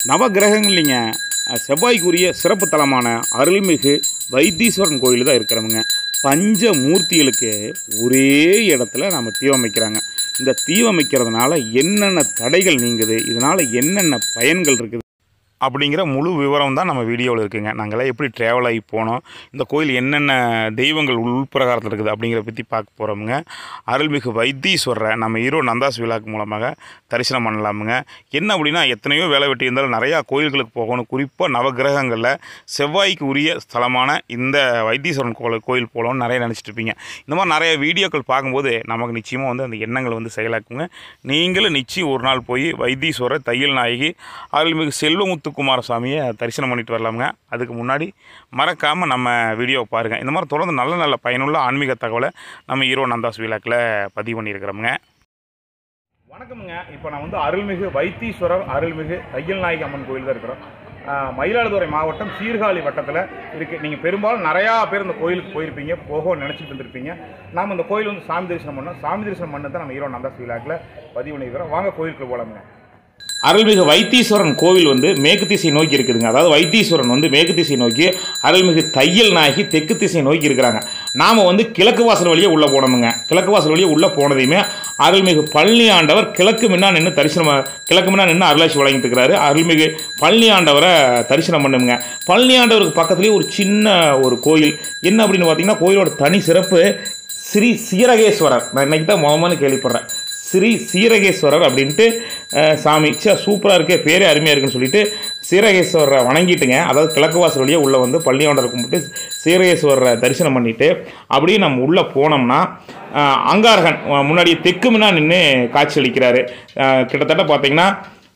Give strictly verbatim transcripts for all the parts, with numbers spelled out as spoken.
நவகிரகங்கள்லிங்க செவ்வாய்க்குரிய சிறப்பு தலமான அருள்மிகு வைத்தீஸ்வரன் கோயில் தான் இருக்கிறவங்க. பஞ்ச மூர்த்திகளுக்கு ஒரே இடத்துல நம்ம தீபம் வைக்கிறாங்க. இந்த தீபம் வைக்கிறதுனால என்னென்ன தடைகள் நீங்குது, இதனால் என்னென்ன பயன்கள் இருக்குது அப்படிங்கிற முழு விவரம் தான் நம்ம வீடியோவில் இருக்குங்க. நாங்களாம் எப்படி ட்ராவல் ஆகி போனோம், இந்த கோயில் என்னென்ன தெய்வங்கள் உள்பிரகாரத்தில் இருக்குது அப்படிங்கிறத பற்றி பார்க்க போகிறோமுங்க. அருள்மிகு வைத்தீஸ்வரரை நம்ம ஈரோடு நந்தாஸ் விழாக்கு மூலமாக தரிசனம் பண்ணலாமுங்க. என்ன அப்படின்னா, எத்தனையோ வேலை வெட்டி இருந்தாலும் நிறையா கோயில்களுக்கு போகணும். குறிப்பாக நவகிரகங்களில் செவ்வாய்க்கு உரிய ஸ்தலமான இந்த வைத்தீஸ்வரன் கோயில் கோயில் போகணும்னு நிறைய நினச்சிட்டு இருப்பீங்க. இந்த மாதிரி நிறைய வீடியோக்கள் பார்க்கும்போது நமக்கு நிச்சயமாக வந்து அந்த எண்ணங்கள் வந்து செயலாக்குங்க. நீங்களும் நிச்சயம் ஒரு நாள் போய் வைத்தீஸ்வரர் தையல் நாயகி அருள்மிகு செல்வமுத்து குமாரசாமியை தரிசனம் பண்ணிட்டு வரலாமுங்க. அதுக்கு முன்னாடி மறக்காமல் நம்ம வீடியோவை பாருங்கள். இந்த மாதிரி தொடர்ந்து நல்ல நல்ல பயனுள்ள ஆன்மீக தகவலை நம்ம ஈரோடு நந்தாஸ் விழாக்கில் பதிவு பண்ணியிருக்கிறோமுங்க. வணக்கமுங்க. இப்போ நான் வந்து அருள்மிகு வைத்தீஸ்வரர் அருள்மிகு தையல் நாயகி அம்மன் கோயில் தான் இருக்கிறோம். மயிலாடுதுறை மாவட்டம் சீர்காழி வட்டத்தில் இருக்குது. நீங்கள் பெரும்பாலும் நிறையா பேர் இந்த கோயிலுக்கு போயிருப்பீங்க, போக நினச்சிட்டு வந்துருப்பீங்க. நாம் இந்த கோயில் வந்து சாமி தரிசனம் பண்ணோம். சாமி தரிசனம் பண்ண தான் நம்ம ஈரோடு நந்தாஸ் விழாக்கில் பதிவு பண்ணியிருக்கிறோம். வாங்க கோயிலுக்கு போகலாமுங்க. அருள்மிகு வைத்தீஸ்வரன் கோவில் வந்து மேற்கு திசை நோக்கி இருக்குதுங்க. அதாவது வைத்தீஸ்வரன் வந்து மேற்கு திசை நோக்கி, அருள்மிகு தையல் நாயகி தெற்கு திசை நோக்கி இருக்கிறாங்க. நாம் வந்து கிழக்கு வாசல் வழியே உள்ளே போனோமுங்க. கிழக்கு வாசல் வழியே உள்ளே போனதையுமே அருள்மிகு பழனி ஆண்டவர் கிழக்கு முன்னா நின்று தரிசனம் கிழக்கு முன்னா நின்று அருளாட்சி வழங்கிட்டு இருக்கிறாரு. அருள்மிகு பழனி ஆண்டவரை தரிசனம் பண்ணுங்க. பழனி ஆண்டவருக்கு பக்கத்துலேயே ஒரு சின்ன ஒரு கோயில். என்ன அப்படின்னு பார்த்தீங்கன்னா, கோயிலோட தனி சிறப்பு ஸ்ரீ சீரகேஸ்வரர். நான் இன்னைக்கு தான் மொதமானு கேள்விப்படுறேன். ஸ்ரீ சீரகேஸ்வரர் அப்படின்ட்டு சாமி சே சூப்பராக இருக்கே, பேரே அருமையாக இருக்குன்னு சொல்லிட்டு சீரகேஸ்வரரை வணங்கிட்டுங்க. அதாவது கிழக்கு வாசல் வழியே உள்ளே வந்து பழனியாண்டரை கும்பிட்டு சீரகேஸ்வரரை தரிசனம் பண்ணிவிட்டு அப்படியே நம்ம உள்ளே போனோம்னா அங்காரகன் முன்னாடி தெற்கு முன்னா நின்று காட்சி அளிக்கிறாரு. கிட்டத்தட்ட பார்த்திங்கன்னா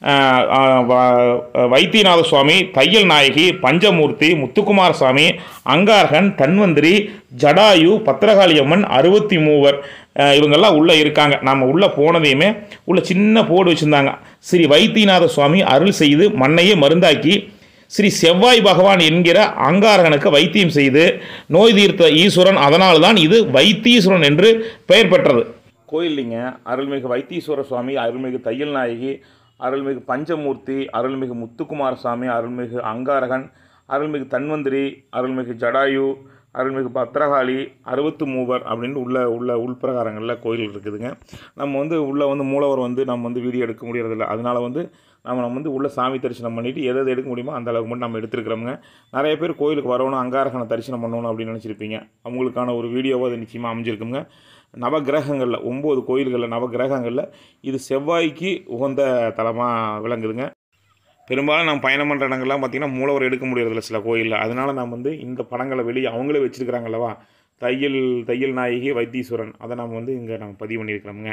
வைத்தியநாத சுவாமி, தையல் நாயகி, பஞ்சமூர்த்தி, முத்துக்குமாரசாமி, அங்காரகன், தன்வந்திரி, ஜடாயு, பத்திரகாளியம்மன், அறுபத்தி மூவர் இவங்கெல்லாம் உள்ளே இருக்காங்க. நம்ம உள்ளே போனதையுமே உள்ள சின்ன போர்டு வச்சுருந்தாங்க. ஸ்ரீ வைத்தியநாத சுவாமி அருள் செய்து மண்ணையே மருந்தாக்கி ஸ்ரீ செவ்வாய் பகவான் என்கிற அங்காரகனுக்கு வைத்தியம் செய்து நோய் தீர்த்த ஈஸ்வரன். அதனால்தான் தான் இது வைத்தீஸ்வரன் என்று பெயர் பெற்றது. கோயிலிங்க அருள்மிகு வைத்தீஸ்வர சுவாமி, அருள்மிகு தையல் நாயகி, அருள்மிகு பஞ்சமூர்த்தி, அருள்மிகு முத்துக்குமாரசாமி, அருள்மிகு அங்காரகன், அருள்மிகு தன்வந்திரி, அருள்மிகு ஜடாயு, அருள்மிகு பத்திரகாளி, அறுபத்து மூவர் அப்படின்னு உள்ள உள்ள உள்பிரகாரங்களில் கோயில் இருக்குதுங்க. நம்ம வந்து உள்ளே வந்து மூலவர் வந்து நம்ம வந்து வீடியோ எடுக்க முடியறதில்ல. அதனால் வந்து நம்ம நம்ம வந்து உள்ள சாமி தரிசனம் பண்ணிவிட்டு எதை எது எடுக்க முடியுமோ அந்த அளவுக்கு மட்டும் நம்ம எடுத்துருக்கிறோமுங்க. நிறைய பேர் கோயிலுக்கு வரணும், அங்காரகனை தரிசனம் பண்ணணும் அப்படின்னு நினச்சிருப்பீங்க. அவங்களுக்கான ஒரு வீடியோவாக அது நிச்சயமாக அமைஞ்சிருக்குங்க. நவகிரகங்களில் ஒம்பது கோயில்களில் நவகிரகங்களில் இது செவ்வாய்க்கு உகந்த தலமாக விளங்குதுங்க. பெரும்பாலும் நம்ம பயணம் பண்ணுற இடங்கள்லாம் பார்த்திங்கன்னா மூலவர் எடுக்க முடியறதில்ல சில கோயிலில். அதனால் நம்ம வந்து இந்த படங்களை வெளியே அவங்களே வச்சுருக்கிறாங்க அல்லவா, தையல் தையல் நாயகி வைத்தீஸ்வரன், அதை நம்ம வந்து இங்கே நம்ம பதிவு பண்ணியிருக்கிறோமுங்க.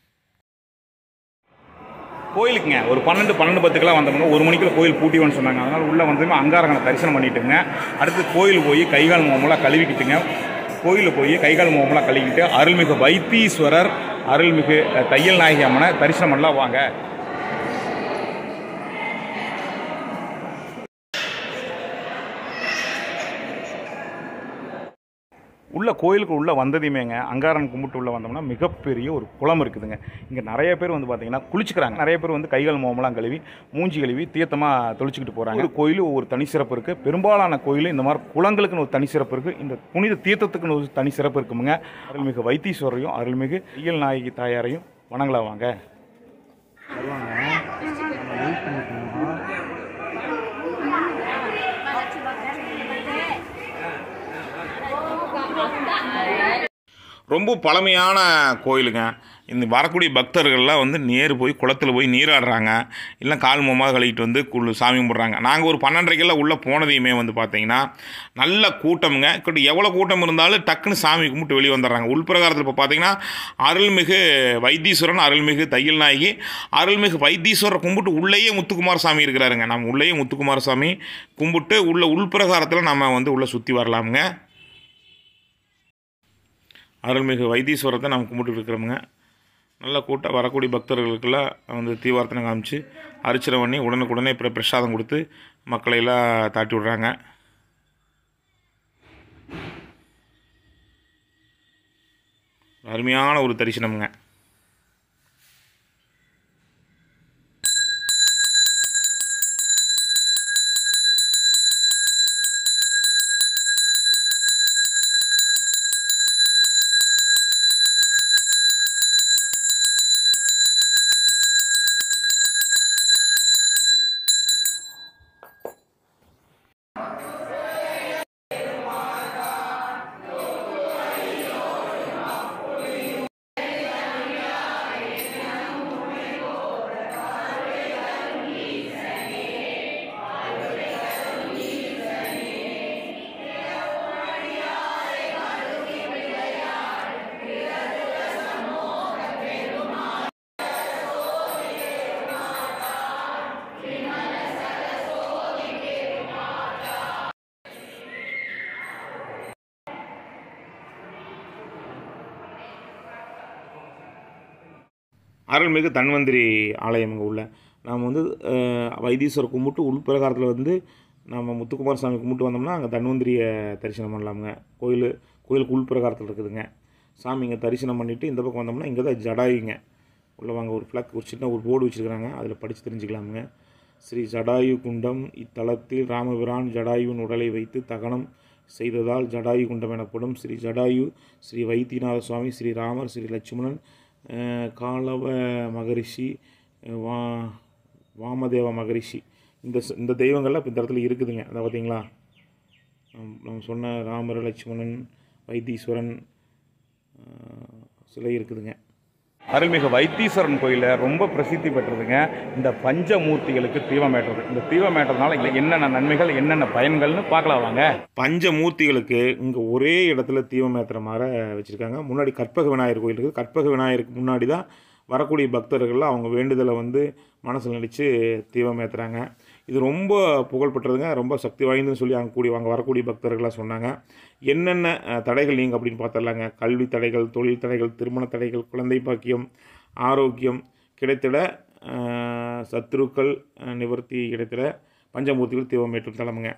கோயிலுக்குங்க ஒரு பன்னெண்டு பன்னெண்டு பத்துக்கெல்லாம் வந்தோம்னா ஒரு மணிக்குள்ள கோயில் பூட்டிவோன்னு சொன்னாங்க. அதனால் உள்ளே வந்து அங்காரகனை தரிசனம் பண்ணிட்டுங்க. அடுத்து கோயில் போய் கைகால் முகமெல்லாம் கழுவிக்கிட்டுங்க. கோயிலில் போய் கைகால் முகமெல்லாம் கழுவிக்கிட்டு அருள்மிகு வைத்தீஸ்வரர் அருள்மிகு தையல் நாயகி அம்மனை தரிசனம் பண்ணலாம் வாங்க. உள்ள கோயிலுக்கு உள்ளே வந்ததையுமேங்க அங்காரன் கும்பிட்டு உள்ளே வந்தோம்னா மிகப்பெரிய ஒரு குளம் இருக்குதுங்க. இங்கே நிறைய பேர் வந்து பார்த்திங்கன்னா குளிச்சுக்கிறாங்க. நிறைய பேர் வந்து கைகள் முகமெல்லாம் கழுவி மூஞ்சி கழுவி தீர்த்தமாக தொளிச்சுக்கிட்டு போகிறாங்க. ஒரு கோயில் ஒரு தனி சிறப்பு இருக்குது. பெரும்பாலான கோயில் இந்த மாதிரி குளங்களுக்குன்னு ஒரு தனி சிறப்பு இருக்குது. இந்த புனித தீர்த்தத்துக்குன்னு ஒரு தனி சிறப்பு இருக்குமுங்க. அருள்மிகு வைத்தீஸ்வரையும் அருள்மிகு தையல் நாயகி தாயாரையும் வணங்கலாம் வாங்க. ரொம்ப பழமையான கோயிலுங்க. இந்த வரக்கூடிய பக்தர்கள்லாம் வந்து நேரு போய் குளத்தில் போய் நீராடுறாங்க, இல்லை கால் முகமாக கழிக்கிட்டு வந்து குள் சாமி கும்பிட்றாங்க. நாங்கள் ஒரு பன்னெண்டரைக்கெல்லாம் உள்ளே போனதையுமே வந்து பார்த்திங்கன்னா நல்ல கூட்டமுங்க. கிட்ட எவ்வளோ கூட்டம் இருந்தாலும் டக்குன்னு சாமி கும்பிட்டு வெளியே வந்துடுறாங்க. உள்பிரகாரத்தில் இப்போ பார்த்திங்கன்னா அருள்மிகு வைத்தீஸ்வரன், அருள்மிகு தையல் நாயகி, அருள்மிகு வைத்தீஸ்வரர் கும்பிட்டு உள்ளேயே முத்துக்குமார சாமி இருக்கிறாருங்க. நம்ம உள்ளேயே முத்துக்குமார சாமி கும்பிட்டு உள்ள உள்பிரகாரத்தில் நம்ம வந்து உள்ளே சுற்றி வரலாமுங்க. அருள்மிகு வைத்தீஸ்வரத்தை நம்ம கும்பிட்டு இருக்கிறோமுங்க. நல்ல கூட்டம் வரக்கூடிய பக்தர்களுக்கெல்லாம் வந்து தீவார்த்தனை காமிச்சு அர்ச்சனை பண்ணி உடனுக்குடனே இப்போ பிரசாதம் கொடுத்து மக்களையெல்லாம் தாட்டி விட்றாங்க. அருமையான ஒரு தரிசனமுங்க. அருள்மிகு தன்வந்திரி ஆலயம் இங்கே உள்ள நாம் வந்து வைத்தீஸ்வரர் கும்பிட்டு உள்பிரகாரத்தில் வந்து நம்ம முத்துக்குமார் சாமி கும்பிட்டு வந்தோம்னா அங்கே தன்வந்திரியை தரிசனம் பண்ணலாமுங்க. கோயில் கோயிலுக்கு உள்பிரகாரத்தில் இருக்குதுங்க. சாமி இங்கே தரிசனம் பண்ணிவிட்டு இந்த பக்கம் வந்தோம்னா இங்கே தான் ஜடாயுங்க உள்ள வாங்க. ஒரு ஃப்ளாக் ஒரு சின்ன ஒரு போர்டு வச்சுருக்கிறாங்க, அதில் படித்து தெரிஞ்சுக்கலாமுங்க. ஸ்ரீ ஜடாயு குண்டம் இத்தலத்தில் ராமபிரான் ஜடாயுவின் உடலை வைத்து தகனம் செய்ததால் ஜடாயு குண்டம் எனப்படும். ஸ்ரீ ஜடாயு, ஸ்ரீ வைத்தியநாத சுவாமி, ஸ்ரீ ராமர், ஸ்ரீ லட்சுமணன், காலவ மகரிஷி, வா வாமதேவ மகரிஷி, இந்த இந்த தெய்வங்கள்லாம் இப்போ இந்த இடத்துல இருக்குதுங்க. அதை பார்த்தீங்களா, நம்ம சொன்ன ராமர், லட்சுமணன், வைத்தீஸ்வரன் சிலை இருக்குதுங்க. அருள்மிகு வைத்தீஸ்வரன் கோயிலில் ரொம்ப பிரசித்தி பெற்றதுங்க இந்த பஞ்சமூர்த்திகளுக்கு தீபம் ஏற்றுறது. இந்த தீபம் ஏற்றதுனால இங்கே என்னென்ன நன்மைகள் என்னென்ன பயன்கள்னு பார்க்கலாம் வாங்க. பஞ்சமூர்த்திகளுக்கு இங்கே ஒரே இடத்துல தீபம் ஏற்றுற மாதிரி வச்சுருக்காங்க. முன்னாடி கற்பக விநாயகர் கோயில் இருக்குது. கற்பக விநாயகருக்கு முன்னாடி தான் வரக்கூடிய பக்தர்கள் அவங்க வேண்டுதலை வந்து மனசில் நினச்சி தீபம் ஏற்றுறாங்க. இது ரொம்ப புகழ்பெற்றதுங்க, ரொம்ப சக்தி வாய்ந்துன்னு சொல்லி அங்கே கூடிய அங்கே வரக்கூடிய பக்தர்களாக சொன்னாங்க. என்னென்ன தடைகள் நீங்கள் அப்படின்னு பார்த்துடலாங்க. கல்வி தடைகள், தொழில் தடைகள், திருமண தடைகள், குழந்தை பாக்கியம், ஆரோக்கியம் கிடைத்திட, சத்துருக்கள் நிவர்த்தி கிடைத்திட பஞ்சமூர்த்திகள் தீபம் ஏற்றும் தலமுங்க.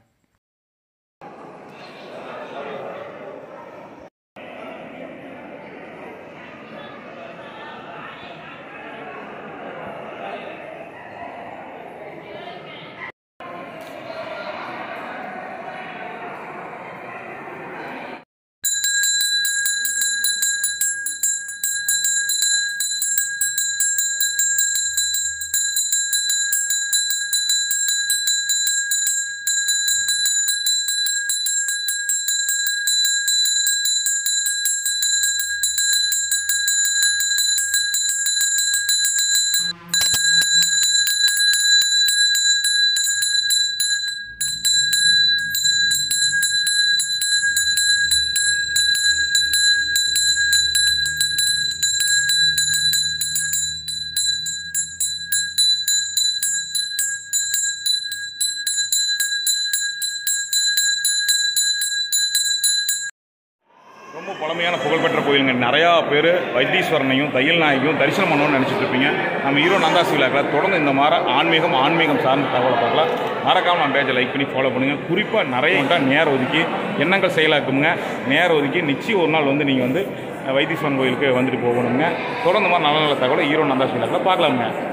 ரொம்ப பழமையான புகழ்பெற்ற கோயிலுங்க. நிறையா பேர் வைத்தீஸ்வரனையும் தையல் நாயகையும் தரிசனம் பண்ணணும்னு நினச்சிட்டு இருப்பீங்க. நம்ம ஹீரோ நந்தாஸ் விழாக்கில் தொடர்ந்து இந்த மாதிரி ஆன்மீகம் ஆன்மீகம் சார்ந்த தகவலை பார்க்கலாம். மறக்காமல் நம்ம பேஜை லைக் பண்ணி ஃபாலோ பண்ணுங்கள். குறிப்பாக நிறைய உண்டாக நேரம் ஒதுக்கி எண்ணங்கள் செயலாக்குங்க. நேரம் ஒதுக்கி நிச்சயம் ஒரு நாள் வந்து நீங்கள் வந்து வைத்தீஸ்வரன் கோயிலுக்கு வந்துட்டு போகணுங்க. தொடர்ந்து மாதிரி நல்ல நல்ல தகவலை ஹீரோ நந்தாஸ் விழாக்கில் பார்க்கலாமுங்க.